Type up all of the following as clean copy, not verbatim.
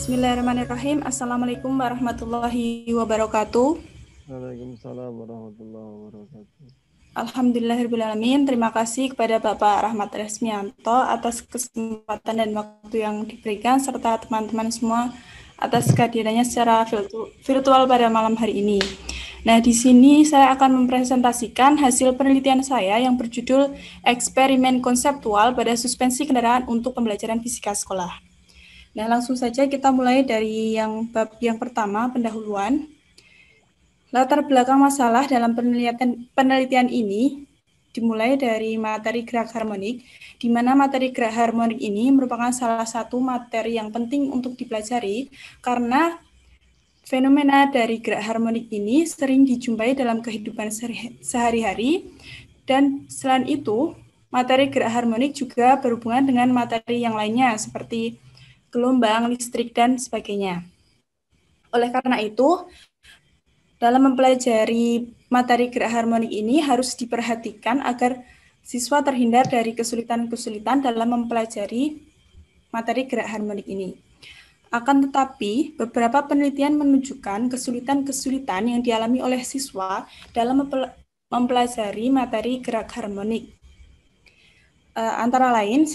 Bismillahirrahmanirrahim. Assalamualaikum warahmatullahi wabarakatuh. Waalaikumsalam warahmatullahi wabarakatuh. Alhamdulillahirrahmanirrahim. Terima kasih kepada Bapak Rahmat Resmianto atas kesempatan dan waktu yang diberikan, serta teman-teman semua atas kehadirannya secara virtual pada malam hari ini. Nah, di sini saya akan mempresentasikan hasil penelitian saya yang berjudul Eksperimen Konseptual pada Suspensi Kendaraan untuk Pembelajaran Fisika Sekolah. Nah, langsung saja kita mulai dari bab yang pertama, pendahuluan. Latar belakang masalah dalam penelitian ini dimulai dari materi gerak harmonik, di mana materi gerak harmonik ini merupakan salah satu materi yang penting untuk dipelajari karena fenomena dari gerak harmonik ini sering dijumpai dalam kehidupan sehari-hari, dan selain itu, materi gerak harmonik juga berhubungan dengan materi yang lainnya seperti gelombang, listrik, dan sebagainya. Oleh karena itu, dalam mempelajari materi gerak harmonik ini harus diperhatikan agar siswa terhindar dari kesulitan-kesulitan dalam mempelajari materi gerak harmonik ini. Akan tetapi, beberapa penelitian menunjukkan kesulitan-kesulitan yang dialami oleh siswa dalam mempelajari materi gerak harmonik. Antara lain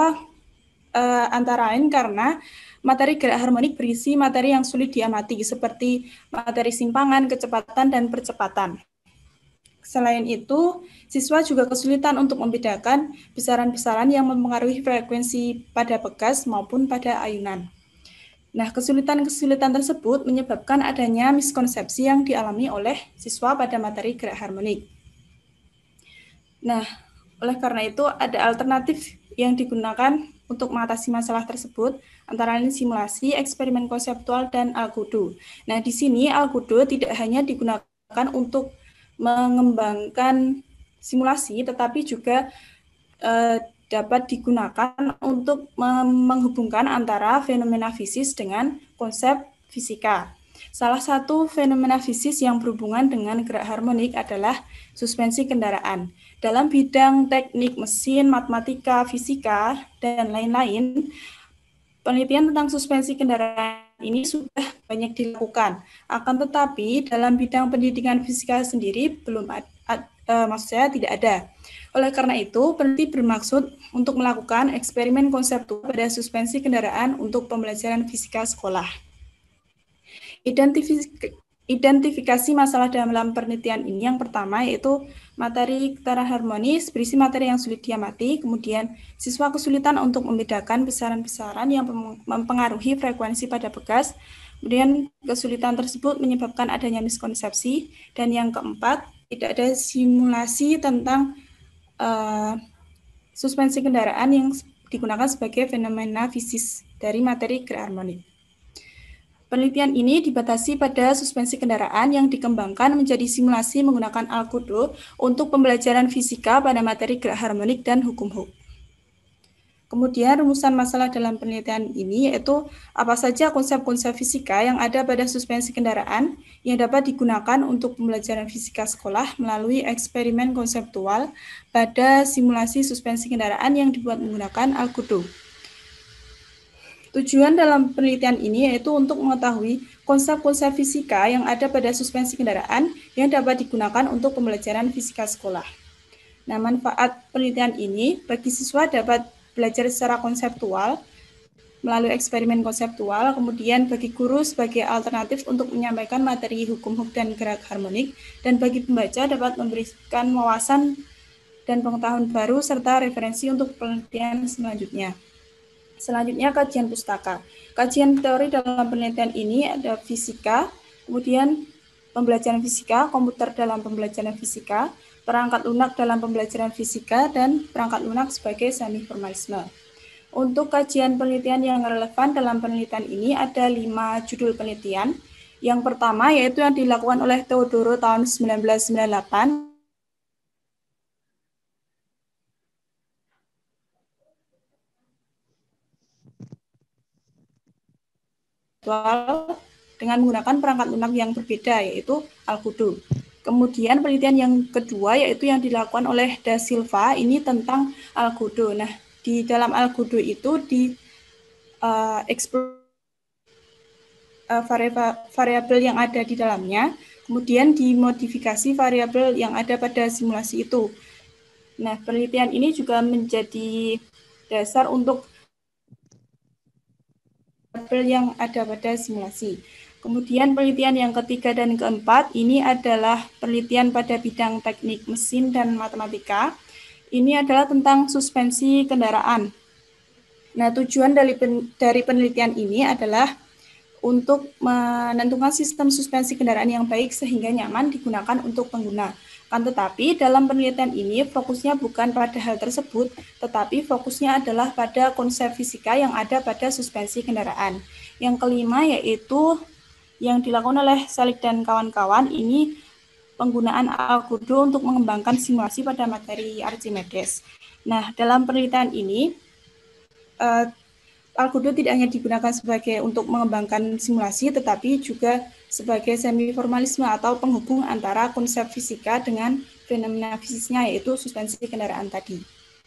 karena materi gerak harmonik berisi materi yang sulit diamati, seperti materi simpangan, kecepatan, dan percepatan. Selain itu, siswa juga kesulitan untuk membedakan besaran-besaran yang mempengaruhi frekuensi pada pegas maupun pada ayunan. Nah, kesulitan-kesulitan tersebut menyebabkan adanya miskonsepsi yang dialami oleh siswa pada materi gerak harmonik. Nah, oleh karena itu ada alternatif yang digunakan untuk mengatasi masalah tersebut, antara lain simulasi, eksperimen konseptual, dan algodo. Nah, di sini algodo tidak hanya digunakan untuk mengembangkan simulasi, tetapi juga dapat digunakan untuk menghubungkan antara fenomena fisis dengan konsep fisika. Salah satu fenomena fisis yang berhubungan dengan gerak harmonik adalah suspensi kendaraan. Dalam bidang teknik mesin, matematika, fisika, dan lain-lain, penelitian tentang suspensi kendaraan ini sudah banyak dilakukan. Akan tetapi, dalam bidang pendidikan fisika sendiri tidak ada. Oleh karena itu, peneliti bermaksud untuk melakukan eksperimen konseptual pada suspensi kendaraan untuk pembelajaran fisika sekolah. Identifikasi masalah dalam penelitian ini yang pertama yaitu materi getaran harmonis berisi materi yang sulit diamati, kemudian siswa kesulitan untuk membedakan besaran-besaran yang mempengaruhi frekuensi pada pegas, kemudian kesulitan tersebut menyebabkan adanya miskonsepsi, dan yang keempat, tidak ada simulasi tentang suspensi kendaraan yang digunakan sebagai fenomena fisis dari materi gerak harmonik. Penelitian ini dibatasi pada suspensi kendaraan yang dikembangkan menjadi simulasi menggunakan algodo untuk pembelajaran fisika pada materi gerak harmonik dan hukum Hooke. Kemudian rumusan masalah dalam penelitian ini yaitu apa saja konsep-konsep fisika yang ada pada suspensi kendaraan yang dapat digunakan untuk pembelajaran fisika sekolah melalui eksperimen konseptual pada simulasi suspensi kendaraan yang dibuat menggunakan algodo. Tujuan dalam penelitian ini yaitu untuk mengetahui konsep-konsep fisika yang ada pada suspensi kendaraan yang dapat digunakan untuk pembelajaran fisika sekolah. Nah, manfaat penelitian ini bagi siswa dapat belajar secara konseptual melalui eksperimen konseptual, kemudian bagi guru sebagai alternatif untuk menyampaikan materi hukum Hooke dan gerak harmonik, dan bagi pembaca dapat memberikan wawasan dan pengetahuan baru serta referensi untuk penelitian selanjutnya. Selanjutnya, kajian pustaka. Kajian teori dalam penelitian ini ada fisika, kemudian pembelajaran fisika, komputer dalam pembelajaran fisika, perangkat lunak dalam pembelajaran fisika, dan perangkat lunak sebagai semi-formalisme. Untuk kajian penelitian yang relevan dalam penelitian ini ada 5 judul penelitian. Yang pertama yaitu yang dilakukan oleh Teodoro tahun 1998, dengan menggunakan perangkat lunak yang berbeda, yaitu algodo. Kemudian penelitian yang kedua yaitu yang dilakukan oleh Da Silva, ini tentang algodo. Nah, di dalam algodo itu variabel yang ada di dalamnya, kemudian dimodifikasi variabel yang ada pada simulasi itu. Nah, penelitian ini juga menjadi dasar untuk variabel yang ada pada simulasi. Kemudian penelitian yang ketiga dan keempat ini adalah penelitian pada bidang teknik mesin dan matematika. Ini adalah tentang suspensi kendaraan. Nah, tujuan dari penelitian ini adalah untuk menentukan sistem suspensi kendaraan yang baik sehingga nyaman digunakan untuk pengguna. Kan tetapi dalam penelitian ini fokusnya bukan pada hal tersebut, tetapi fokusnya adalah pada konsep fisika yang ada pada suspensi kendaraan. Yang kelima yaitu yang dilakukan oleh Selig dan kawan-kawan ini penggunaan Algodo untuk mengembangkan simulasi pada materi Archimedes. Nah, dalam penelitian ini Algodo tidak hanya digunakan sebagai untuk mengembangkan simulasi, tetapi juga sebagai semi-formalisme atau penghubung antara konsep fisika dengan fenomena fisiknya, yaitu suspensi kendaraan tadi.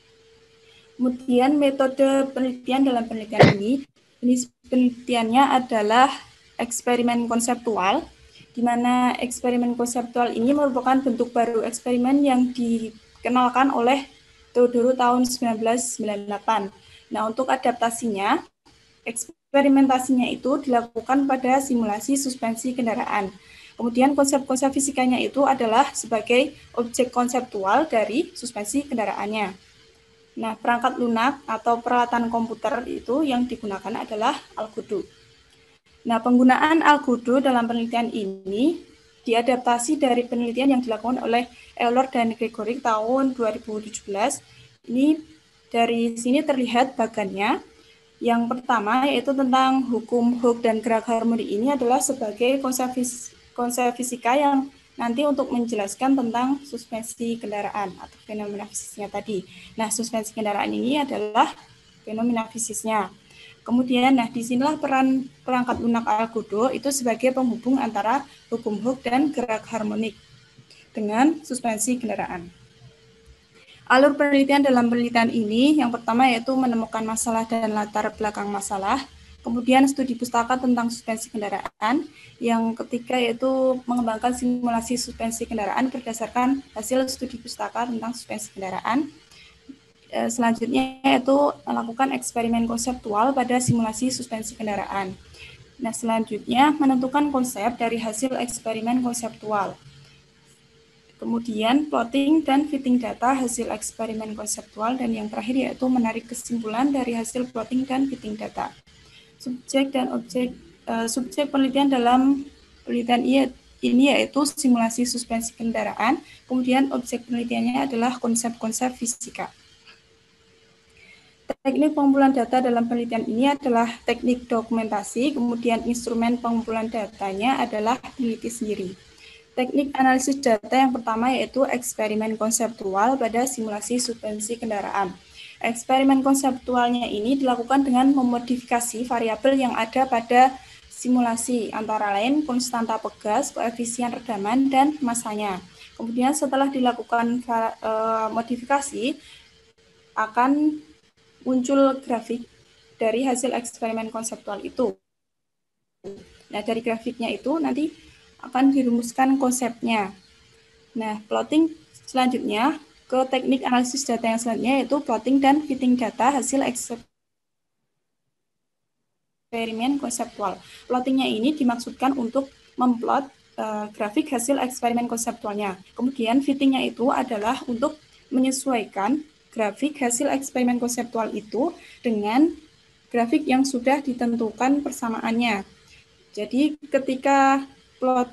Kemudian metode penelitian dalam penelitian ini, jenis penelitiannya adalah eksperimen konseptual, di mana eksperimen konseptual ini merupakan bentuk baru eksperimen yang dikenalkan oleh Teodoro tahun 1998. Nah, untuk adaptasinya, eksperimentasinya itu dilakukan pada simulasi suspensi kendaraan. Kemudian konsep-konsep fisikanya itu adalah sebagai objek konseptual dari suspensi kendaraannya. Nah, perangkat lunak atau peralatan komputer itu yang digunakan adalah Algodo. Nah, penggunaan Algodo dalam penelitian ini diadaptasi dari penelitian yang dilakukan oleh Euler dan Gregory tahun 2017. Ini dari sini terlihat bagannya. Yang pertama yaitu tentang hukum Hooke dan gerak harmoni ini adalah sebagai konsep fisika yang nanti untuk menjelaskan tentang suspensi kendaraan atau fenomena fisiknya tadi. Nah, suspensi kendaraan ini adalah fenomena fisiknya. Kemudian, disinilah peran perangkat lunak Algodo itu sebagai penghubung antara hukum Hooke dan gerak harmonik dengan suspensi kendaraan. Alur penelitian dalam penelitian ini yang pertama yaitu menemukan masalah dan latar belakang masalah, kemudian studi pustaka tentang suspensi kendaraan, yang ketiga yaitu mengembangkan simulasi suspensi kendaraan berdasarkan hasil studi pustaka tentang suspensi kendaraan. Selanjutnya yaitu melakukan eksperimen konseptual pada simulasi suspensi kendaraan. Nah, selanjutnya menentukan konsep dari hasil eksperimen konseptual. Kemudian plotting dan fitting data hasil eksperimen konseptual, dan yang terakhir yaitu menarik kesimpulan dari hasil plotting dan fitting data. Subjek dan objek subjek penelitian dalam penelitian ini yaitu simulasi suspensi kendaraan, kemudian objek penelitiannya adalah konsep-konsep fisika. Teknik pengumpulan data dalam penelitian ini adalah teknik dokumentasi, kemudian instrumen pengumpulan datanya adalah peneliti sendiri. Teknik analisis data yang pertama yaitu eksperimen konseptual pada simulasi suspensi kendaraan. Eksperimen konseptualnya ini dilakukan dengan memodifikasi variabel yang ada pada simulasi, antara lain konstanta pegas, koefisien redaman, dan masanya. Kemudian setelah dilakukan modifikasi, akan muncul grafik dari hasil eksperimen konseptual itu. Nah, dari grafiknya itu nanti akan dirumuskan konsepnya. Nah, plotting selanjutnya ke teknik analisis data yang selanjutnya yaitu plotting dan fitting data hasil eksperimen konseptual. Plottingnya ini dimaksudkan untuk memplot grafik hasil eksperimen konseptualnya. Kemudian fittingnya itu adalah untuk menyesuaikan grafik hasil eksperimen konseptual itu dengan grafik yang sudah ditentukan persamaannya. Jadi ketika plot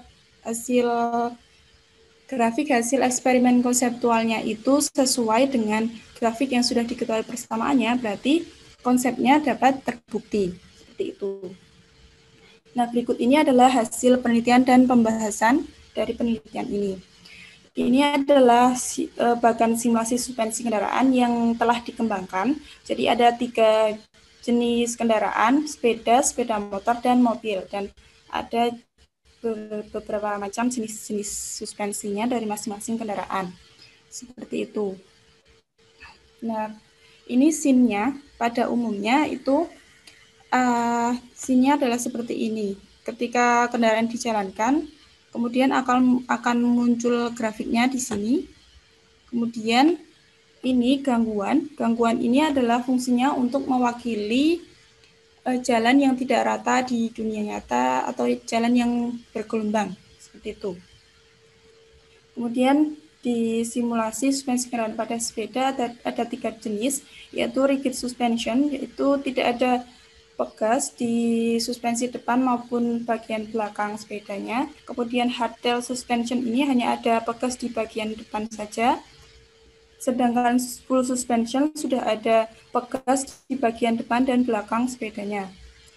grafik hasil eksperimen konseptualnya itu sesuai dengan grafik yang sudah diketahui persamaannya, berarti konsepnya dapat terbukti. Seperti itu. Nah, berikut ini adalah hasil penelitian dan pembahasan dari penelitian ini. Ini adalah bagan simulasi suspensi kendaraan yang telah dikembangkan. Jadi ada 3 jenis kendaraan, sepeda motor, dan mobil. Dan ada beberapa macam jenis-jenis suspensinya dari masing-masing kendaraan. Seperti itu. Nah, ini scene-nya pada umumnya itu scene-nya adalah seperti ini. ketika kendaraan dijalankan, kemudian akan muncul grafiknya di sini. Kemudian ini gangguan. Gangguan ini adalah fungsinya untuk mewakili jalan yang tidak rata di dunia nyata atau jalan yang bergelombang, seperti itu. Kemudian di simulasi suspensi kendaraan pada sepeda ada 3 jenis, yaitu rigid suspension, yaitu tidak ada pegas di suspensi depan maupun bagian belakang sepedanya. Kemudian hardtail suspension ini hanya ada pegas di bagian depan saja. Sedangkan full suspension sudah ada pegas di bagian depan dan belakang sepedanya.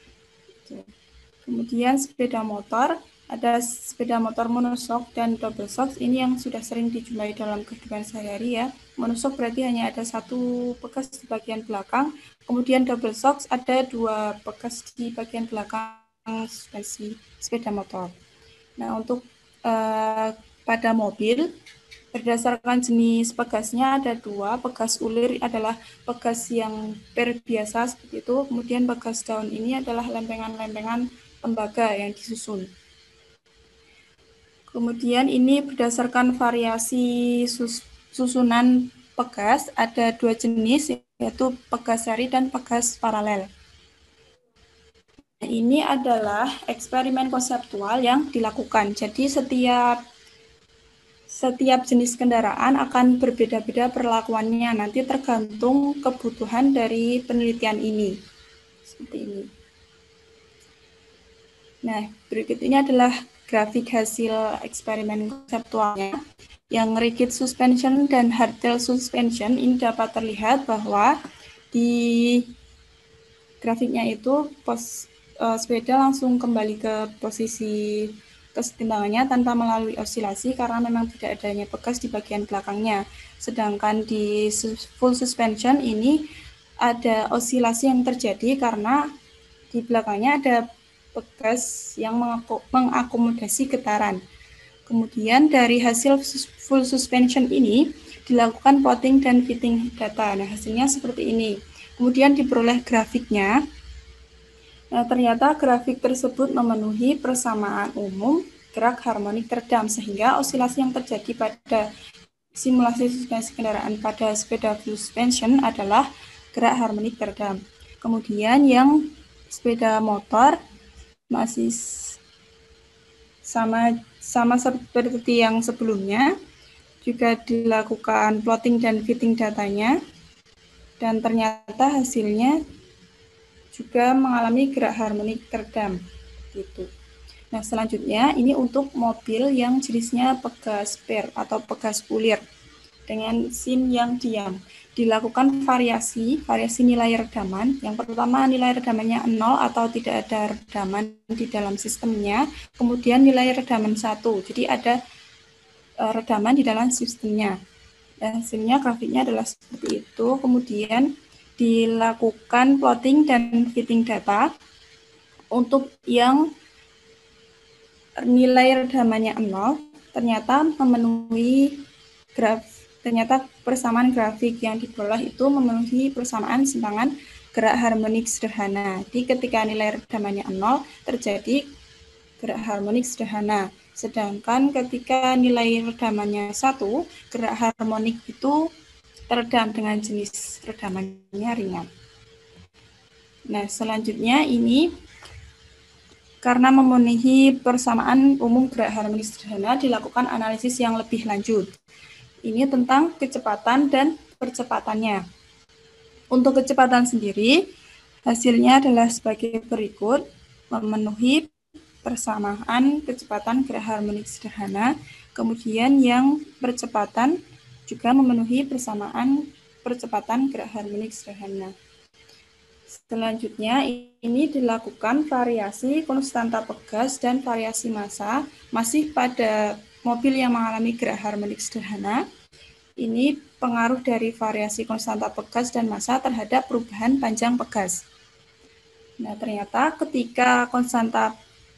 Kemudian sepeda motor, ada sepeda motor monoshock dan double shock. Ini yang sudah sering dijumpai dalam kehidupan sehari-hari ya. Monoshock berarti hanya ada 1 bekas di bagian belakang. Kemudian double shock ada 2 bekas di bagian belakang suspensi sepeda motor. Nah, untuk pada mobil, berdasarkan jenis pegasnya ada 2. Pegas ulir adalah pegas yang biasa seperti itu. Kemudian pegas daun ini adalah lempengan-lempengan tembaga yang disusun. Kemudian ini berdasarkan variasi susunan pegas, ada 2 jenis, yaitu pegas seri dan pegas paralel. Nah, ini adalah eksperimen konseptual yang dilakukan. Jadi setiap jenis kendaraan akan berbeda-beda perlakuannya, nanti tergantung kebutuhan dari penelitian ini. Seperti ini. Nah, berikut ini adalah grafik hasil eksperimen konseptualnya. Yang rigid suspension dan hardtail suspension ini dapat terlihat bahwa di grafiknya itu sepeda langsung kembali ke posisi kesetimbangannya tanpa melalui osilasi karena memang tidak adanya bekas di bagian belakangnya. Sedangkan di full suspension ini ada osilasi yang terjadi karena di belakangnya ada bekas yang mengakomodasi getaran. Kemudian dari hasil full suspension ini dilakukan plotting dan fitting data. Nah, hasilnya seperti ini. Kemudian diperoleh grafiknya. Nah, ternyata grafik tersebut memenuhi persamaan umum gerak harmonik teredam, sehingga osilasi yang terjadi pada simulasi suspensi kendaraan pada sepeda full suspension adalah gerak harmonik teredam. Kemudian yang sepeda motor masih sama seperti yang sebelumnya, juga dilakukan plotting dan fitting datanya, dan ternyata hasilnya juga mengalami gerak harmonik teredam. Gitu. Nah, selanjutnya ini untuk mobil yang jenisnya pegas per atau pegas ulir dengan SIM yang diam. Dilakukan variasi nilai redaman. Yang pertama, nilai redamannya 0 atau tidak ada redaman di dalam sistemnya. Kemudian nilai redaman 1. Jadi ada redaman di dalam sistemnya. Dan hasilnya grafiknya adalah seperti itu. Kemudian dilakukan plotting dan fitting data untuk yang nilai redamannya 0 ternyata memenuhi ternyata persamaan grafik yang diperoleh itu memenuhi persamaan simpangan gerak harmonik sederhana. Jadi ketika nilai redamannya 0 terjadi gerak harmonik sederhana. Sedangkan ketika nilai redamannya 1, gerak harmonik itu teredam dengan jenis redamannya ringan. Nah, selanjutnya ini karena memenuhi persamaan umum gerak harmonik sederhana dilakukan analisis yang lebih lanjut. Ini tentang kecepatan dan percepatannya. Untuk kecepatan sendiri, hasilnya adalah sebagai berikut, memenuhi persamaan kecepatan gerak harmonik sederhana, kemudian yang percepatan juga memenuhi persamaan percepatan gerak harmonik sederhana. Selanjutnya, ini dilakukan variasi konstanta pegas dan variasi massa, masih pada mobil yang mengalami gerak harmonik sederhana. Ini pengaruh dari variasi konstanta pegas dan massa terhadap perubahan panjang pegas. Nah, ternyata ketika konstanta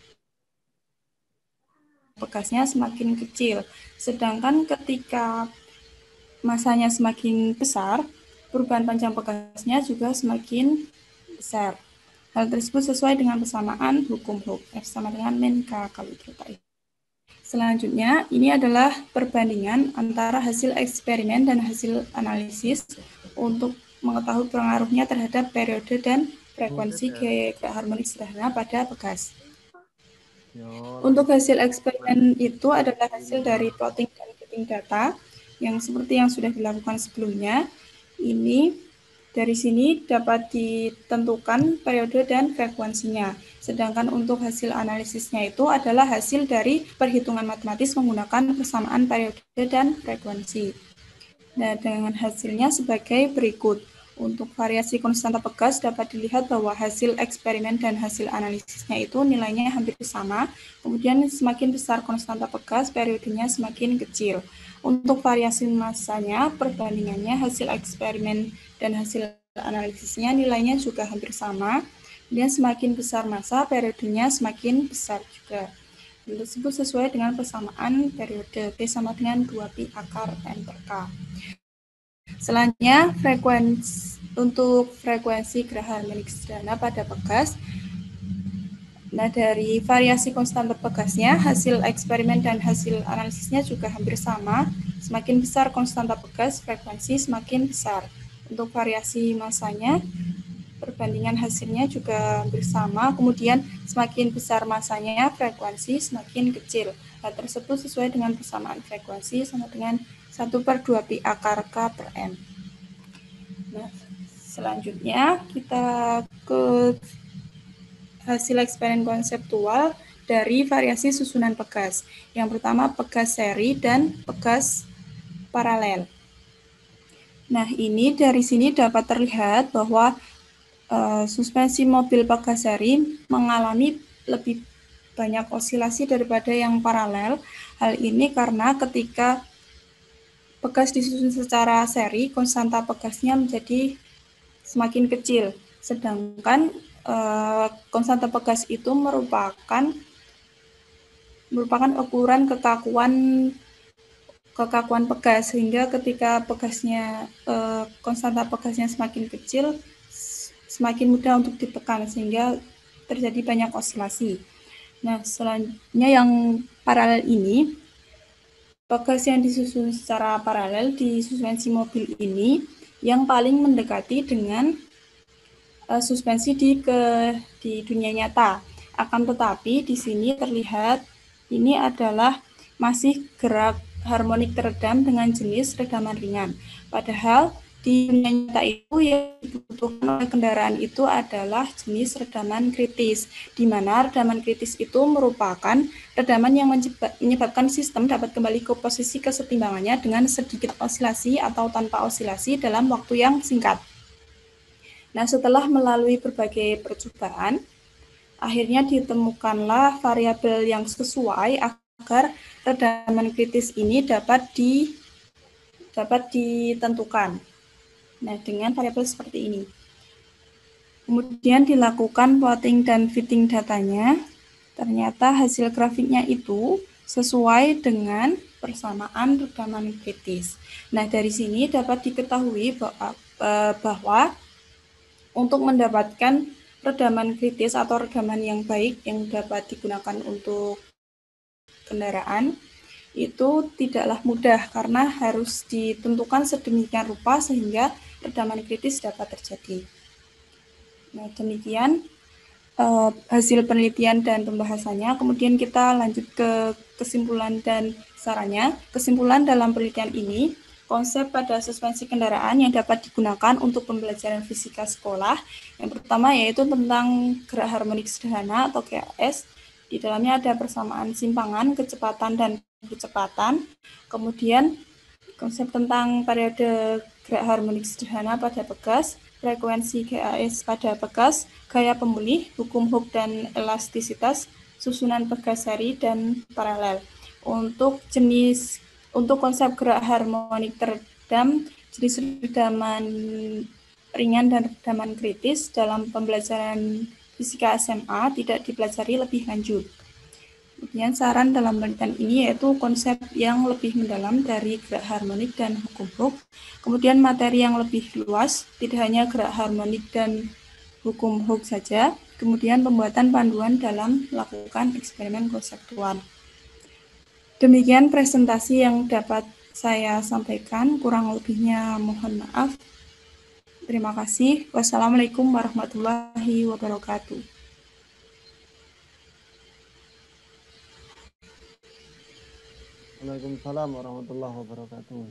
pegasnya semakin kecil, sedangkan ketika massanya semakin besar, perubahan panjang pegasnya juga semakin besar. Hal tersebut sesuai dengan persamaan hukum Hooke. F sama dengan min K kali delta I. Selanjutnya, ini adalah perbandingan antara hasil eksperimen dan hasil analisis untuk mengetahui pengaruhnya terhadap periode dan frekuensi gerak harmonik sederhana pada bekas. Untuk hasil eksperimen itu adalah hasil dari plotting dan fitting data yang seperti yang sudah dilakukan sebelumnya. Ini dari sini dapat ditentukan periode dan frekuensinya. Sedangkan untuk hasil analisisnya itu adalah hasil dari perhitungan matematis menggunakan persamaan periode dan frekuensi. Nah, dengan hasilnya sebagai berikut. Untuk variasi konstanta pegas dapat dilihat bahwa hasil eksperimen dan hasil analisisnya itu nilainya hampir sama. Kemudian semakin besar konstanta pegas, periodenya semakin kecil. Untuk variasi massanya, perbandingannya hasil eksperimen dan hasil analisisnya nilainya juga hampir sama. Kemudian semakin besar massa, periodenya semakin besar juga. Hal tersebut sesuai dengan persamaan periode P sama dengan 2pi akar N per K. Selanjutnya, untuk frekuensi gerak harmonik sederhana pada pegas. Nah, dari variasi konstanta pegasnya, hasil eksperimen dan hasil analisisnya juga hampir sama. Semakin besar konstanta pegas, frekuensi semakin besar. Untuk variasi massanya, perbandingan hasilnya juga hampir sama. Kemudian, semakin besar massanya, frekuensi semakin kecil. Hal tersebut sesuai dengan persamaan frekuensi sama dengan 1/2pi akar K per M. Nah, selanjutnya kita ke hasil eksperimen konseptual dari variasi susunan pegas. Yang pertama pegas seri dan pegas paralel. Nah, ini dari sini dapat terlihat bahwa suspensi mobil pegas seri mengalami lebih banyak osilasi daripada yang paralel. Hal ini karena ketika pegas disusun secara seri, konstanta pegasnya menjadi semakin kecil. Sedangkan konstanta pegas itu merupakan ukuran kekakuan pegas, sehingga ketika pegasnya konstanta pegasnya semakin kecil, semakin mudah untuk ditekan sehingga terjadi banyak osilasi. Nah, selanjutnya yang paralel ini, pegas yang disusun secara paralel di suspensi mobil ini yang paling mendekati dengan suspensi di dunia nyata. Akan tetapi di sini terlihat ini adalah masih gerak harmonik teredam dengan jenis redaman ringan. Padahal di dunia nyata itu yang dibutuhkan oleh kendaraan itu adalah jenis redaman kritis, di mana redaman kritis itu merupakan redaman yang menyebabkan sistem dapat kembali ke posisi kesetimbangannya dengan sedikit osilasi atau tanpa osilasi dalam waktu yang singkat. Nah, setelah melalui berbagai percobaan, akhirnya ditemukanlah variabel yang sesuai agar redaman kritis ini dapat ditentukan. Nah, dengan variabel seperti ini. Kemudian dilakukan plotting dan fitting datanya. Ternyata hasil grafiknya itu sesuai dengan persamaan redaman kritis. Nah, dari sini dapat diketahui bahwa untuk mendapatkan redaman kritis atau redaman yang baik yang dapat digunakan untuk kendaraan, itu tidaklah mudah karena harus ditentukan sedemikian rupa sehingga redaman kritis dapat terjadi. Nah, demikian hasil penelitian dan pembahasannya. Kemudian kita lanjut ke kesimpulan dan sarannya. Kesimpulan dalam penelitian ini, konsep pada suspensi kendaraan yang dapat digunakan untuk pembelajaran fisika sekolah. Yang pertama yaitu tentang gerak harmonik sederhana atau GHS. Di dalamnya ada persamaan simpangan, kecepatan, dan kecepatan. Kemudian konsep tentang periode gerak harmonik sederhana pada pegas, frekuensi GHS pada pegas, gaya pemulih, hukum Hooke dan elastisitas, susunan pegas seri dan paralel. Untuk konsep gerak harmonik teredam, jenis redaman ringan dan redaman kritis dalam pembelajaran fisika SMA tidak dipelajari lebih lanjut. Kemudian saran dalam penelitian ini yaitu konsep yang lebih mendalam dari gerak harmonik dan hukum Hooke. Kemudian materi yang lebih luas, tidak hanya gerak harmonik dan hukum hoax saja, kemudian pembuatan panduan dalam melakukan eksperimen konseptual. Demikian presentasi yang dapat saya sampaikan, kurang lebihnya mohon maaf. Terima kasih. Wassalamualaikum warahmatullahi wabarakatuh. Waalaikumsalam warahmatullahi wabarakatuh.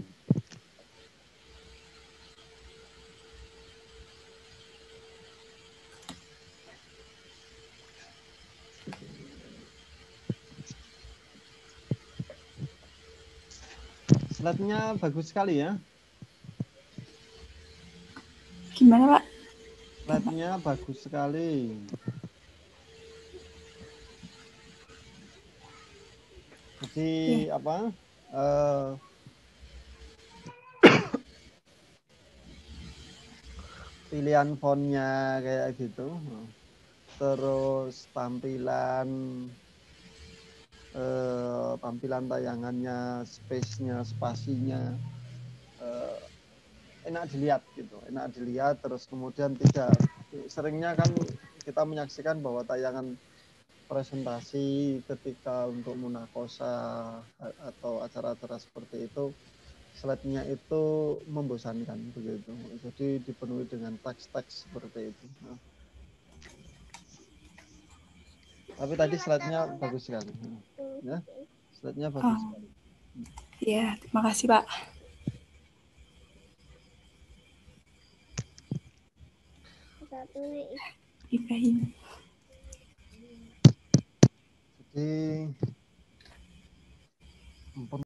Slide-nya bagus sekali ya. Gimana, Pak? Slide-nya bagus sekali. Jadi Ya. apa? Pilihan fontnya kayak gitu. Terus tampilan tayangannya, space-nya, spasinya enak dilihat gitu, enak dilihat. Terus kemudian tidak seringnya kan kita menyaksikan bahwa tayangan presentasi ketika untuk munakosa atau acara-acara seperti itu, slide-nya itu membosankan begitu. Jadi dipenuhi dengan teks-teks seperti itu. Nah, tapi tadi slide-nya bagus sekali. Ya, slide-nya bagus sekali. Ya, terima kasih, Pak Ibrahim. Jadi